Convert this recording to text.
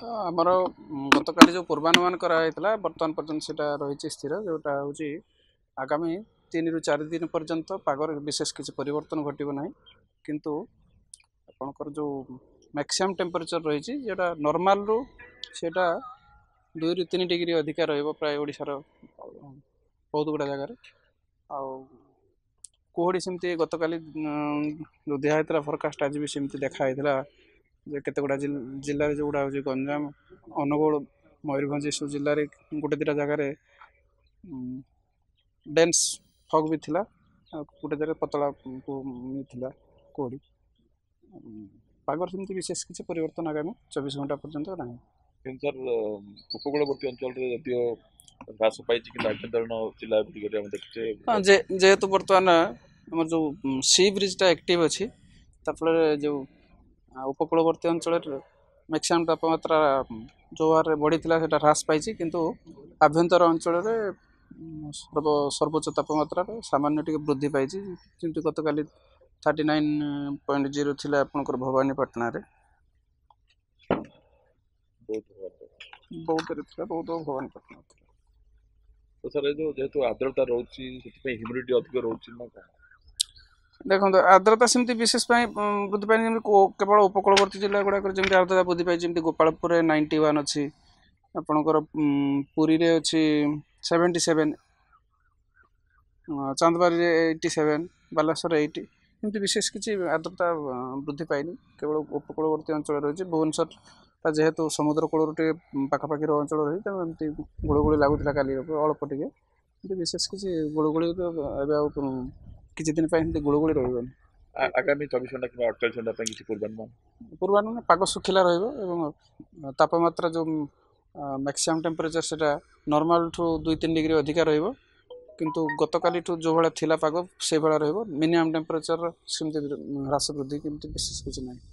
आमर गतकाली जो पूर्वानुमान कराइला बर्तमान पर्यंत से रही स्थिर जोटा हूँ आगामी 3 ରୁ 4 दिन पर्यंत पागर विशेष किसी परिवर्तन घटना ना किंतु आपणकर जो मैक्सिमम टेम्परेचर रही जोटा नॉर्मल रू सेटा 2 ରୁ 3 डिग्री अधिका रहिबो प्राय ओडिशार बहुत गुड़ा जगार कुहड़ी सेमती गतकाली जो दिखाई फोरकास्ट आज भी सेमती देखाई केते गुड़ा जिले जो गुड़ा हूँ गंजाम अनुगुल मयूरभंज सब जिले में गोटे दुटा जगार डेन्स फग भी थिला गोटे जगह पतला मिला कुहड़ी पागर सेमती विशेष किसी परिवर्तन आगामी 24 घंटा पर्यंत ना सर उपकूलवर्ती अंचल ह्रास पाई जिला जेहेतु बर्तमान आम जो सी ब्रिजटा एक्टिव अच्छी ताफल जो उपकूलवर्ती अंचल मैक्सिमम तापमात्रा जो हारे बढ़ी ह्रास पाई किंतु आभ्यंतर अंचल सर्वोच्च तापमात्रा सामान्य टी वृद्धि पाई गतकाली 39.0 थी आपंकर भवानीपाटना बहुत भवानीपाटना तो सर जो जेहेतु आर्द्रता रोची ह्यूमिडिटी अधिक रोची ना देखो आर्द्रता सेमती विशेष वृद्धि पाई केवल उपकूलवर्ती जिला गुड़ाक जमी आर्द्रता वृद्धि पाई जमी गोपालपुर 91 अच्छी आपणकर पुरी रे अच्छी 77 चांदबारी 87 बालेश्वर 80 एमती विशेष किसी आर्द्रता वृद्धि पाई केवल उपकूलवर्ती अंचल रही भुवनेश्वर जेहेतु समुद्र कूल पाखापाखि अंचल रही तेमती गुड़गुड़ी लगुला काली अल्प टे विशेष किसी गुड़गुड़ी किसी दिन गुड़गुड़ी रही आगामी 24 घंटा कि 48 घंटा किसी पूर्वानुमान पाग सुखिला रही तापमात्रा जो मैक्सिमम टेम्परेचर से नॉर्मल ठू 2-3 डिग्री अधिका रही किंतु गतकाली ठू जो भाया थिला पाग से भाया रही मिनिमम टेम्परेचर सेमती ह्रास वृद्धि किंतु विशेष किसी ना।